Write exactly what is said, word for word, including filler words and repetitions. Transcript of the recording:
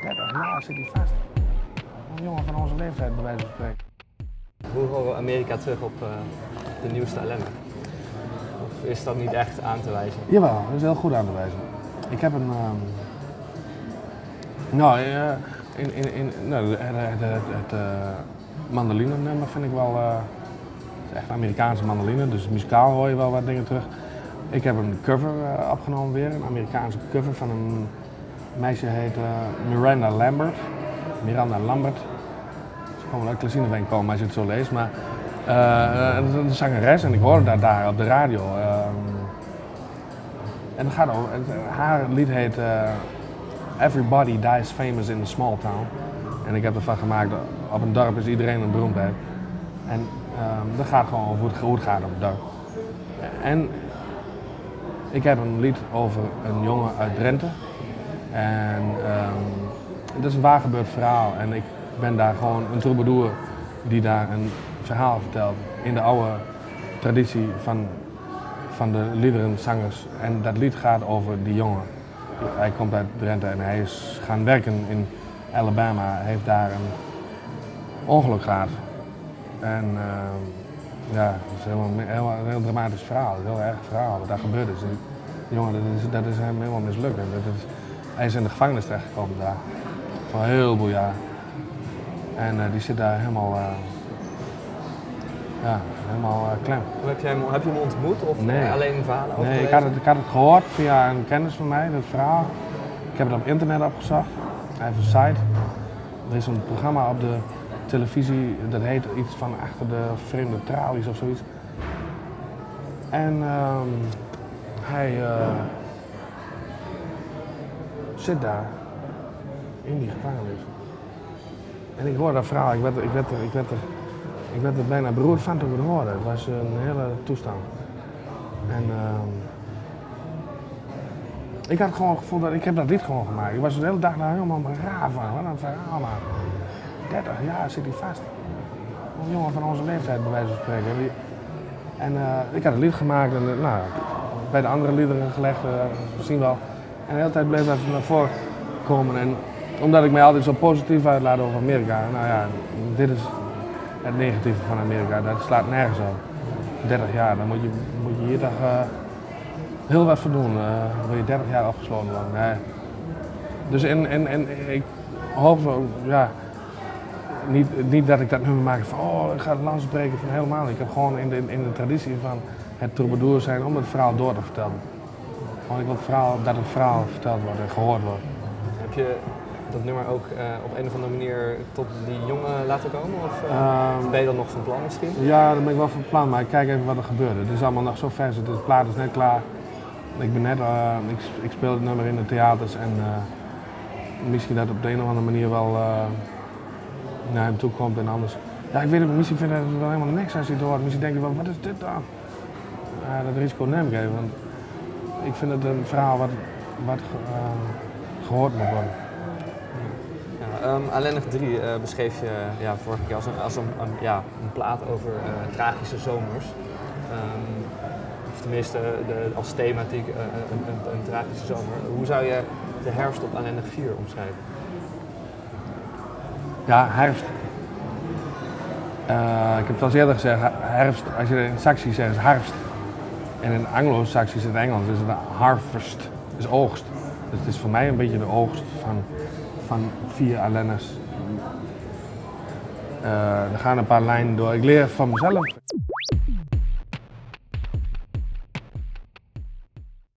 dertig jaar zit hij vast. Een jongen van onze leeftijd, bij wijze van spreken. Hoe horen we Amerika terug op uh, de nieuwste ellende? Of is dat niet echt aan te wijzen? Jawel, dat is heel goed aan te wijzen. Ik heb een... Um... Nou, uh, in, in, in, nou, het, het, het, het uh, mandoline nummer vind ik wel... Uh, het is echt een Amerikaanse mandoline, dus muzikaal hoor je wel wat dingen terug. Ik heb een cover uh, opgenomen weer, een Amerikaanse cover van een meisje heet uh, Miranda Lambert. Miranda Lambert. Ze komen uit Klesineveen komen als je het zo leest, maar uh, het is een zangeres en ik hoorde dat daar op de radio. Uh, en het gaat over, het, haar lied heet uh, Everybody Dies Famous in a Small Town. En ik heb ervan gemaakt, op een dorp is iedereen een beroemdheid. En uh, dat gaat gewoon over hoe het, hoe het gaat op het dorp. En ik heb een lied over een jongen uit Drenthe. En um, het is een waar gebeurd verhaal. En ik ben daar gewoon een troubadour die daar een verhaal vertelt. In de oude traditie van, van de liederenzangers. En dat lied gaat over die jongen. Hij komt uit Drenthe en hij is gaan werken in Alabama. Hij heeft daar een ongeluk gehad. En uh, ja, het is helemaal, helemaal, een heel dramatisch verhaal. Een heel erg verhaal wat daar gebeurd is. En die jongen, dat is, dat is hem helemaal mislukt. En dat is, hij is in de gevangenis terechtgekomen daar. Voor een heleboel jaar. En uh, die zit daar helemaal, uh, ja, helemaal uh, klem. Heb je, hem, heb je hem ontmoet of nee. alleen verhalen over Nee, ik had, het, ik had het gehoord via een kennis van mij, dat verhaal. Ik heb het op internet opgezocht. Hij heeft een site. Er is een programma op de televisie, dat heet iets van achter de vreemde tralies of zoiets. En um, hij uh, zit daar in die gevangenis. En ik hoorde dat verhaal, ik werd, ik werd, er, ik werd, er, ik werd er bijna beroerd van toen ik het hoorde. Het was een hele toestand. En uh, ik had gewoon het gevoel dat ik heb dat lied gewoon gemaakt. Ik was de hele dag daar helemaal raar van. Wat een verhaal man. dertig jaar zit hij vast. Een jongen van onze leeftijd bij wijze van spreken. En uh, ik had een lied gemaakt en uh, nou, bij de andere liederen gelegd, uh, zien wel. En de hele tijd bleef dat naar voren komen. En omdat ik mij altijd zo positief uitlaat over Amerika, nou ja, dit is het negatieve van Amerika, dat slaat nergens op. dertig jaar, dan moet je, moet je hier toch uh, heel wat voor doen. Uh, wil je dertig jaar opgesloten worden. Nee. Dus en, en, en ik hoop zo, ja, niet, niet dat ik dat nummer maak van oh, ik ga het lans breken, van helemaal niet. Ik heb gewoon in de, in de traditie van het troubadour zijn om het verhaal door te vertellen. Gewoon ik wil het verhaal, dat het verhaal verteld wordt en gehoord wordt. Heb je dat nummer ook uh, op een of andere manier tot die jongen laten komen? Of uh, Um, ben je dat nog van plan misschien? Ja, dat ben ik wel van plan, maar ik kijk even wat er gebeurde. Het is allemaal nog zo vers, de plaat is net klaar. Ik ben net, uh, ik, ik speel het nummer in de theaters en uh, misschien dat op de een of andere manier wel uh, naar hem toe komt en anders. Ja, ik weet het, misschien vindt hij het wel helemaal niks als hij het hoort. Misschien denkt hij wel, wat is dit dan? Uh, dat risico neem ik even, want ik vind het een verhaal wat, wat uh, gehoord moet worden. Ja, um, Ellendig drie uh, beschreef je ja, vorige keer als een, als een, een, ja, een plaat over uh, tragische zomers. Um, of tenminste de, als thematiek uh, een, een, een tragische zomer. Hoe zou je de herfst op Ellendig vier omschrijven? Ja, herfst. Uh, ik heb het al eerder gezegd, herfst, als je in Saxie zegt is herfst. En in Anglo-Saxisch in het Engels is het een harvest, is oogst. Dus het is voor mij een beetje de oogst van, van vier Ellendigs. Uh, er gaan een paar lijnen door. Ik leer van mezelf.